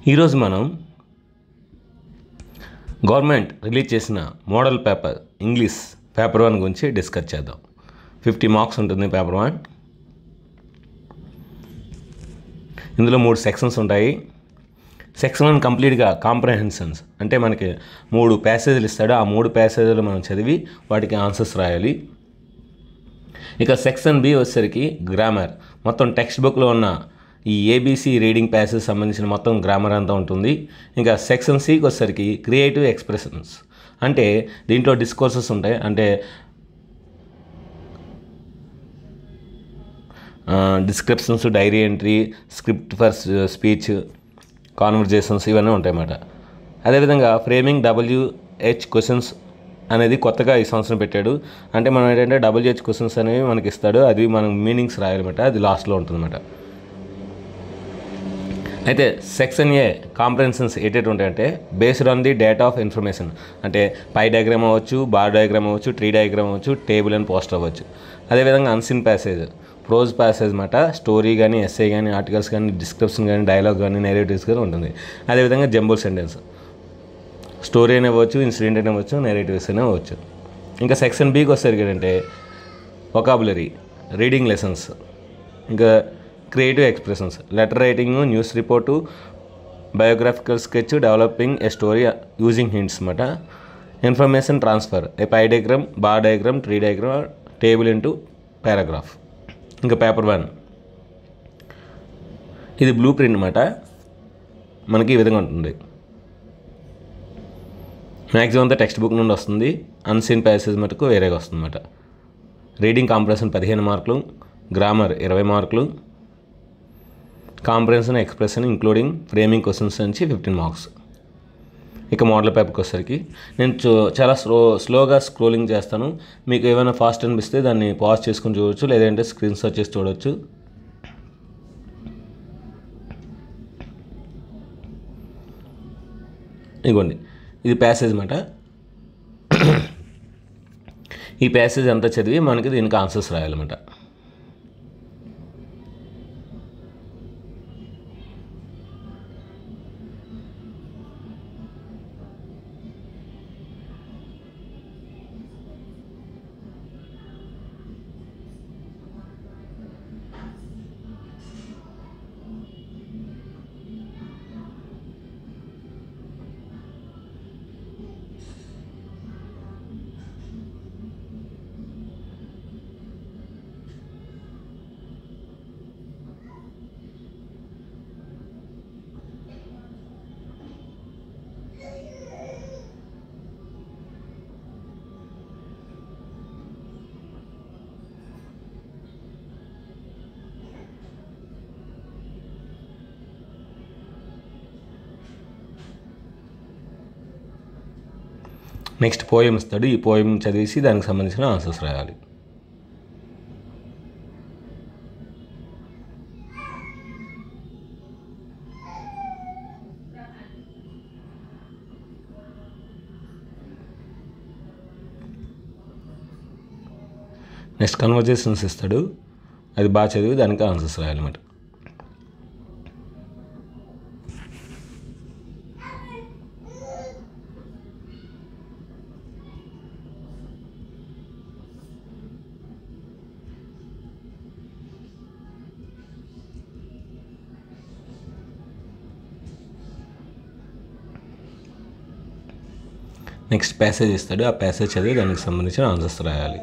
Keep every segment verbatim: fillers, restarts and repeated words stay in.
ఈరోజు మనం government release చేసిన model paper English paper one గురించి డిస్కస్ చేద్దాం. ఫిఫ్టీ మార్క్స్ ఉంటుంది పేపర్ వన్. ఇందులో మూడు సెక్షన్స్ ఉంటాయి. సెక్షన్ వన్ కంప్లీట్గా కాంప్రహెన్షన్స్, అంటే మనకి మూడు ప్యాసేజీలు ఇస్తాడు. ఆ మూడు ప్యాసేజీలు మనం చదివి వాటికి ఆన్సర్స్ రాయాలి. ఇక సెక్షన్ బి వచ్చేసరికి గ్రామర్, మొత్తం టెక్స్ట్ బుక్లో ఉన్న ఈ ఏబీసీ రీడింగ్ ప్యాసేజ్ సంబంధించిన మొత్తం గ్రామర్ అంతా ఉంటుంది. ఇంకా సెక్షన్ సికి వచ్చేసరికి క్రియేటివ్ ఎక్స్ప్రెషన్స్, అంటే దీంట్లో డిస్కోర్సెస్ ఉంటాయి, అంటే descriptions, diary entry, script for speech, conversations ఇవన్నీ ఉంటాయి అన్నమాట. అదేవిధంగా ఫ్రేమింగ్ డబ్ల్యూహెచ్ క్వశ్చన్స్ అనేది కొత్తగా ఈ సంవత్సరం పెట్టాడు. అంటే మనం ఏంటంటే డబ్ల్యూహెచ్ క్వశ్చన్స్ అనేవి మనకి ఇస్తాడు, అది మనం మీనింగ్స్ రాయాలన్నమాట. అది లాస్ట్లో ఉంటుందన్నమాట. అయితే సెక్షన్ ఏ కాంప్రహెన్షన్స్ ఏటేటి ఉంటాయంటే based on the data of information, అంటే పై డయాగ్రామ్ అవ్వచ్చు, బార్ డయాగ్రామ్ అవ్వచ్చు, ట్రీ డయాగ్రామ్ అవ్వచ్చు, టేబుల్ అండ్ పోస్టర్ అవ్వచ్చు. అదేవిధంగా అన్సీన్ ప్యాసేజ్, ప్రోజ్ ప్యాసేజ్ మాట, స్టోరీ కానీ, ఎస్ఏ కానీ, ఆర్టికల్స్ కానీ, డిస్క్రిప్షన్ కానీ, డైలాగ్ కానీ, నేరేటివ్స్ కానీ ఉంటుంది. అదేవిధంగా జంబుల్ సెంటెన్స్, స్టోరీ అనే అవ్వచ్చు, ఇన్సిడెంట్ అనే అవ్వచ్చు, నేరేటివ్స్ అనే అవ్వచ్చు. ఇంకా సెక్షన్ బికి వచ్చేసరికి ఏంటంటే వొకాబులరీ, రీడింగ్ లెసన్స్, ఇంకా creative expressions, letter writing, news report, biographical sketch, developing a story using hints అన్నమాట. Information transfer, a pie diagram, bar diagram, tree diagram, table into paragraph. ఇంకా పేపర్ వన్ ఇది blueprint అన్నమాట. మనకి ఈ విధంగా ఉంటుంది. Maximum అంతా టెక్స్ట్ బుక్ నుండి వస్తుంది. అన్సీన్ ప్యాసేజ్ మటుకు వేరేగా వస్తుంది అన్నమాట. రీడింగ్ కాంప్రహెన్షన్ పదిహేను మార్కులు, గ్రామర్ ఇరవై మార్కులు, comprehension expression including framing questions నుంచి ఫిఫ్టీన్ మార్క్స్. ఇక మోడల్ పేపర్కి వచ్చేసరికి నేను చాలా స్లో స్లోగా స్క్రోలింగ్ చేస్తాను. మీకు ఏమైనా ఫాస్ట్ అనిపిస్తే దాన్ని పాజ్ చేసుకుని చూడవచ్చు, లేదంటే స్క్రీన్ షాట్ చేసి చూడవచ్చు. ఇదిగోండి, ఇది ప్యాసేజ్ అన్నమాట. ఈ ప్యాసేజ్ అంతా చదివి మనకి దీనికి ఆన్సర్స్ రాయాలన్నమాట. నెక్స్ట్ పోయం ఇస్తాడు. ఈ పోయం చదివేసి దానికి సంబంధించిన ఆన్సర్స్ రాయాలి. నెక్స్ట్ కన్వర్జేషన్స్ ఇస్తాడు. అది బాగా చదివి దానికి ఆన్సర్స్ రాయాలన్నమాట. నెక్స్ట్ ప్యాసేజ్ ఇస్తాడు. ఆ ప్యాసేజ్ చదివి దానికి సంబంధించిన ఆన్సర్స్ రాయాలి.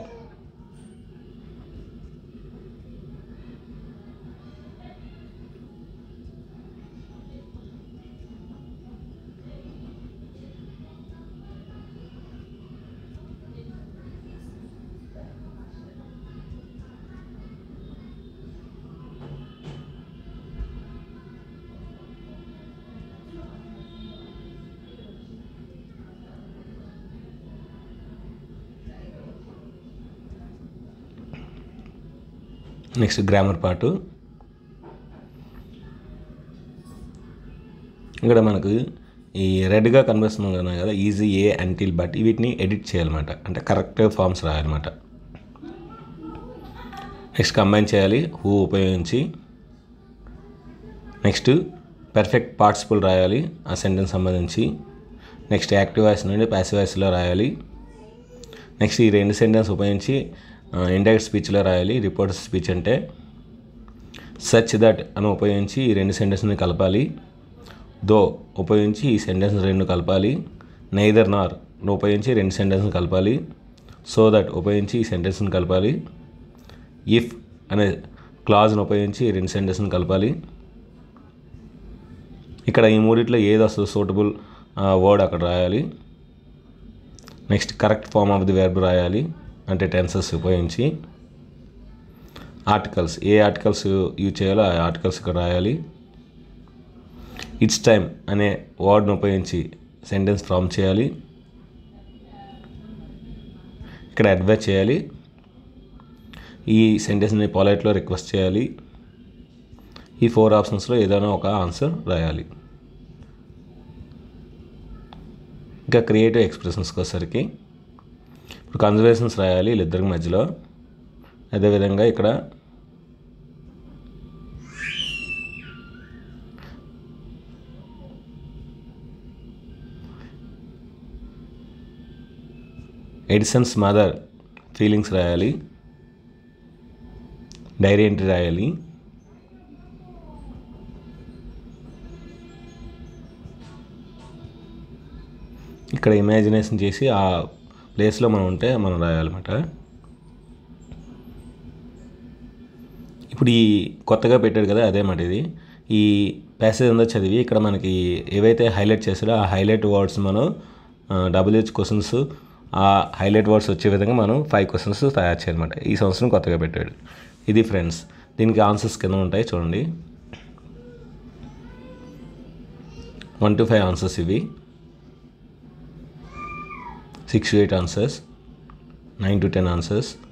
Next grammar part. ఇక్కడ మనకు ఈ రెడ్గా కనిపిస్తుంది కదా, ఈజీ, ఏ, అంటిల్, బట్ వీటిని ఎడిట్ చేయాలన్నమాట. అంటే కరెక్ట్ ఫార్మ్స్ రాయాలన్నమాట. నెక్స్ట్ కంబైన్ చేయాలి హూ ఉపయోగించి. నెక్స్ట్ పర్ఫెక్ట్ పార్టిసిపుల్ రాయాలి ఆ సెంటెన్స్ సంబంధించి. నెక్స్ట్ యాక్టివ్ వాయిస్ నుండి ప్యాసివ్ వాయిస్లో రాయాలి. నెక్స్ట్ ఈ రెండు సెంటెన్స్ ఉపయోగించి ఇండైరెక్ట్ స్పీచ్లో రాయాలి. రిపోర్ట్ స్పీచ్ అంటే సచ్ దట్ అని ఉపయోగించి ఈ రెండు సెంటెన్స్ని కలపాలి. దో ఉపయోగించి ఈ సెంటెన్స్ రెండు కలపాలి. నైదర్ నార్ ఉపయోగించి రెండు సెంటెన్స్ని కలపాలి. సో దట్ ఉపయోగించి ఈ సెంటెన్స్ని కలపాలి. ఇఫ్ అనే క్లాజ్ను ఉపయోగించి ఈ రెండు సెంటెన్స్ని కలపాలి. ఇక్కడ ఈ మూడిట్లో ఏది వస్తుందో సూటబుల్ వర్డ్ అక్కడ రాయాలి. Next correct form of the verb రాయాలి, అంటే టెన్సెస్ ఉపయోగించి. ఆర్టికల్స్, ఏ ఆర్టికల్స్ యూజ్ చేయాలో ఆ ఆర్టికల్స్ ఇక్కడ రాయాలి. ఇట్స్ టైమ్ అనే వర్డ్ను ఉపయోగించి సెంటెన్స్ ఫామ్ చేయాలి. ఇక్కడ అడ్వైజ్ చేయాలి. ఈ సెంటెన్స్ని పొలైట్లో రిక్వెస్ట్ చేయాలి. ఈ ఫోర్ ఆప్షన్స్లో ఏదైనా ఒక ఆన్సర్ రాయాలి. ఇంకా క్రియేటివ్ ఎక్స్ప్రెషన్స్కి వచ్చేసరికి ఇప్పుడు కన్జర్వేషన్స్ రాయాలి వీళ్ళిద్దరికి మధ్యలో. అదేవిధంగా ఇక్కడ ఎడిసన్స్ మదర్ ఫీలింగ్స్ రాయాలి. డైరీ ఎంట్రీ రాయాలి. ఇక్కడ ఇమాజినేషన్ చేసి ఆ ప్లేస్లో మనం ఉంటే మనం రాయాలన్నమాట. ఇప్పుడు ఈ కొత్తగా పెట్టాడు కదా అదే మాట ఇది. ఈ ప్యాసేజ్ అంతా చదివి ఇక్కడ మనకి ఏవైతే హైలైట్ చేసాడో ఆ హైలైట్ వర్డ్స్ మనం డబుల్ హెచ్ క్వశ్చన్స్ ఆ హైలైట్ వర్డ్స్ వచ్చే విధంగా మనం ఫైవ్ క్వశ్చన్స్ తయారు చేయాలన్నమాట. ఈ సంవత్సరం కొత్తగా పెట్టాడు. ఇది ఫ్రెండ్స్, దీనికి ఆన్సర్స్ కింద ఉంటాయి చూడండి. వన్ టు ఫైవ్ ఆన్సర్స్ ఇవి. Six to eight answers, nine to ten answers.